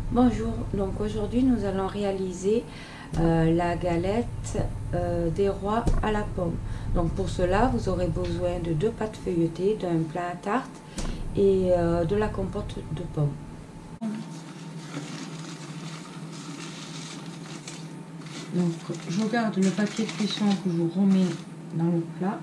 Bonjour, donc aujourd'hui nous allons réaliser la galette des rois à la pomme. Donc pour cela vous aurez besoin de 2 pâtes feuilletées, d'un plat à tarte et de la compote de pommes. Donc je garde le papier de cuisson que je remets dans le plat.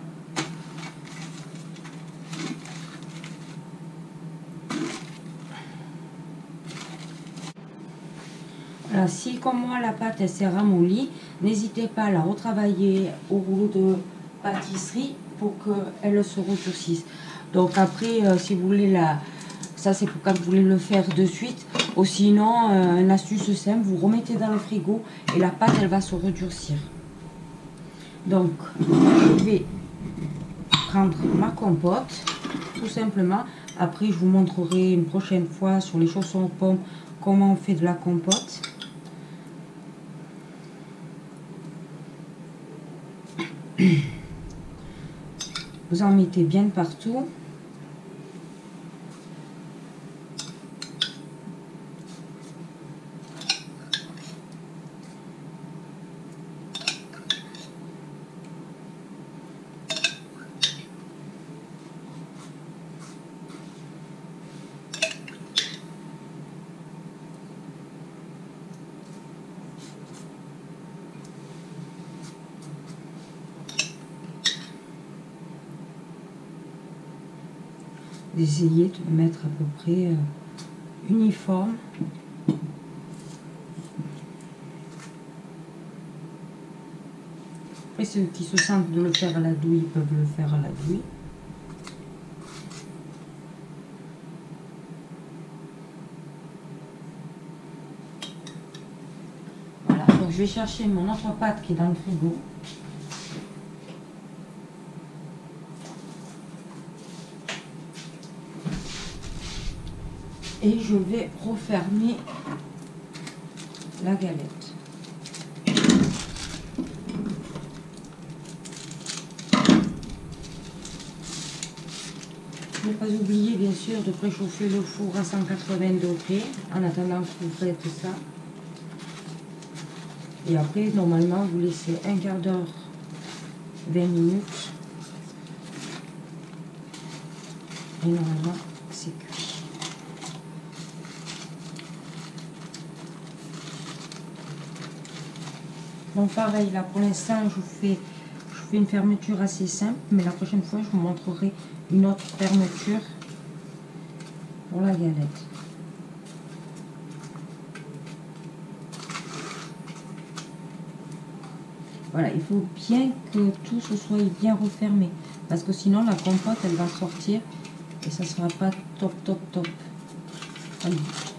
Alors, si comme moi la pâte elle s'est ramollie, n'hésitez pas à la retravailler au rouleau de pâtisserie pour qu'elle se redurcisse. Donc après, si vous voulez ça c'est pour quand vous voulez le faire de suite. Ou sinon, une astuce simple, vous remettez dans le frigo et la pâte elle va se redurcir. Donc je vais prendre ma compote, tout simplement. Après je vous montrerai une prochaine fois sur les chaussons aux pommes comment on fait de la compote. Vous en mettez bien partout. D'essayer de le mettre à peu près uniforme. Après, ceux qui se sentent de le faire à la douille peuvent le faire à la douille. Voilà, donc je vais chercher mon autre pâte qui est dans le frigo. Et je vais refermer la galette. Ne pas oublier bien sûr de préchauffer le four à 180 degrés en attendant que vous faites ça. Et après, normalement, vous laissez un quart d'heure, 20 minutes. Et normalement, c'est cuit. Donc pareil, là pour l'instant je fais une fermeture assez simple, mais la prochaine fois je vous montrerai une autre fermeture pour la galette. Voilà, il faut bien que tout se soit bien refermé, parce que sinon la compote elle va sortir et ça sera pas top. Allez.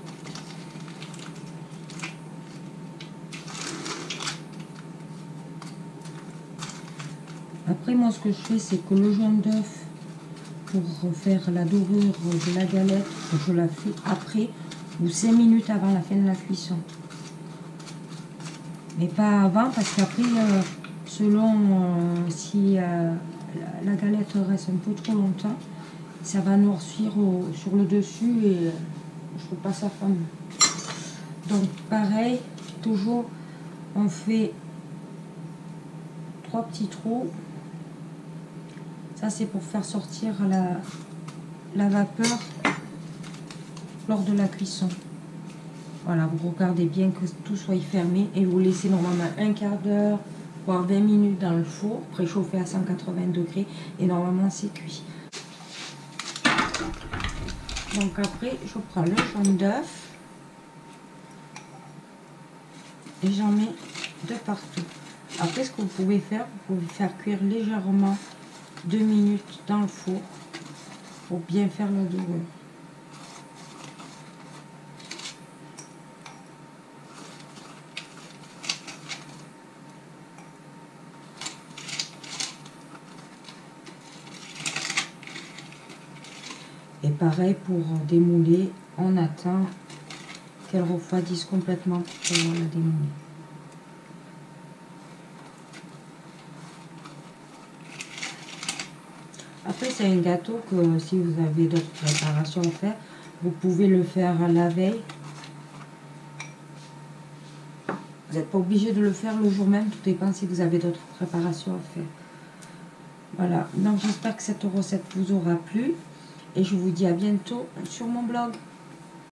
Après, moi, ce que je fais, c'est que le jaune d'œuf, pour faire la dorure de la galette, je la fais après ou 5 minutes avant la fin de la cuisson. Mais pas avant, parce qu'après, selon si la galette reste un peu trop longtemps, ça va noircir sur le dessus et je trouve pas ça fameux. Donc, pareil, toujours, on fait 3 petits trous. Ça, c'est pour faire sortir la vapeur lors de la cuisson. Voilà, vous regardez bien que tout soit fermé et vous laissez normalement un quart d'heure, voire 20 minutes dans le four, préchauffé à 180 degrés et normalement c'est cuit. Donc après, je prends le jaune d'œuf et j'en mets de partout. Après, ce que vous pouvez faire, vous pouvez faire cuire légèrement 2 minutes dans le four pour bien faire la dorure. Et pareil pour démouler, on attend qu'elle refroidisse complètement pour pouvoir la démouler. Après, c'est un gâteau que si vous avez d'autres préparations à faire, vous pouvez le faire la veille Vous n'êtes pas obligé de le faire le jour même, tout dépend si vous avez d'autres préparations à faire. Voilà, donc j'espère que cette recette vous aura plu et je vous dis à bientôt sur mon blog.